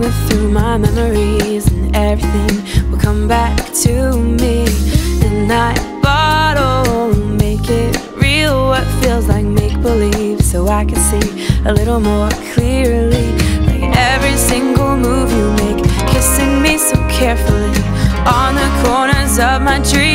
with through my memories, and everything will come back to me. In that bottle, make it real, what feels like make-believe, so I can see a little more clearly. Like every single move you make, kissing me so carefully on the corners of my dreams.